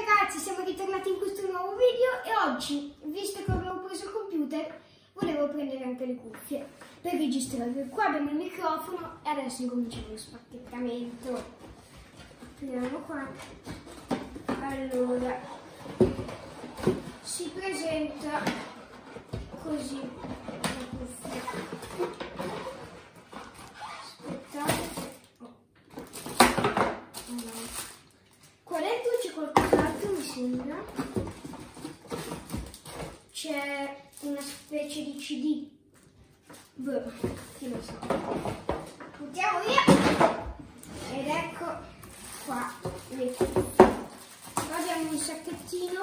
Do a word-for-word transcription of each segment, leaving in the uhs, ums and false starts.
ragazzi, siamo ritornati in questo nuovo video e oggi, visto che avevo preso il computer, volevo prendere anche le cuffie per registrare. Qua abbiamo il microfono e adesso incominciamo lo spacchettamento. Apriamo qua. Allora, si presenta così la cuffia. Aspettate. Oh. Allora. Qua dentro c'è qualcos'altro, mi sembra. C'è una specie di C D. Boh, chi lo sa. Buttiamo via. Ed ecco qua le cuffie. Qua abbiamo un sacchettino.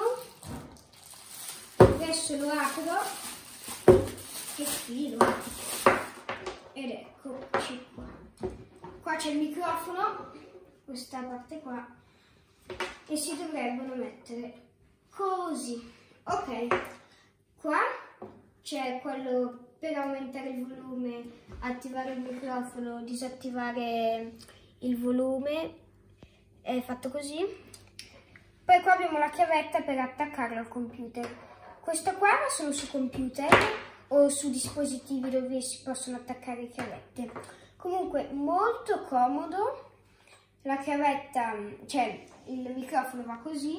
Adesso lo apro. Che filo. Ed eccoci qua. Qua c'è il microfono. Questa parte qua. E si dovrebbero mettere così. Ok, qua c'è quello per aumentare il volume, attivare il microfono, disattivare il volume, è fatto così. Poi qua abbiamo la chiavetta per attaccarlo al computer. Questo qua va solo su computer o su dispositivi dove si possono attaccare le chiavette. Comunque molto comodo. La chiavetta, cioè il microfono va così,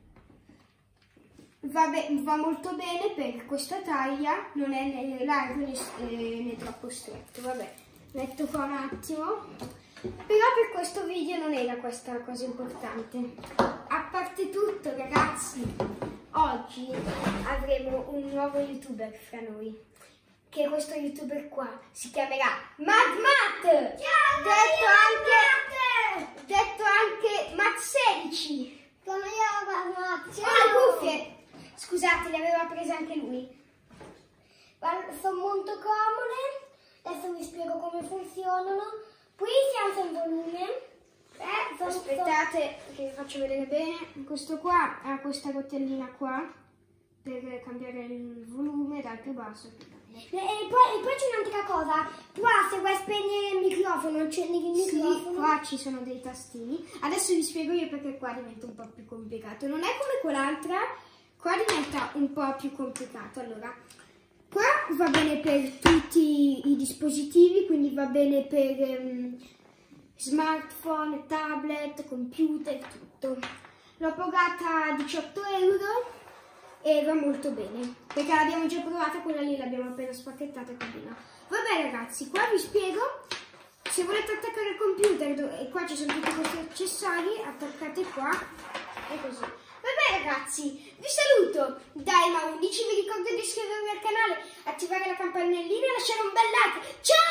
va, va molto bene per questa taglia, non è né largo né, né troppo stretto. Vabbè, metto qua un attimo, però per questo video non era questa la cosa importante. A parte tutto ragazzi, oggi avremo un nuovo youtuber fra noi, che questo youtuber qua si chiamerà MadMat, detto anche, detto anche Mat sedici. Come io MadMat. Ho le cuffie, scusate, le aveva prese anche lui. Sono molto comode, adesso vi spiego come funzionano. Qui si alza il volume. Eh, sono Aspettate che vi faccio vedere bene. Questo qua ha questa rotellina qua per cambiare il volume dal più basso al più alto. E poi, poi c'è un'altra cosa, qua se vuoi spegnere il microfono, accendi il microfono. Sì, qua ci sono dei tastini. Adesso vi spiego io perché qua diventa un po' più complicato. Non è come quell'altra, qua diventa un po' più complicato. Allora, qua va bene per tutti i dispositivi, quindi va bene per um, smartphone, tablet, computer, tutto. L'ho pagata diciotto euro. E va molto bene, perché l'abbiamo già provata, quella lì l'abbiamo appena spacchettata e combina. Vabbè ragazzi, qua vi spiego, se volete attaccare il computer, e qua ci sono tutti questi accessori, attaccate qua, e così. Vabbè ragazzi, vi saluto da Ema undici, vi ricordo di iscrivervi al canale, attivare la campanellina e lasciare un bel like. Ciao!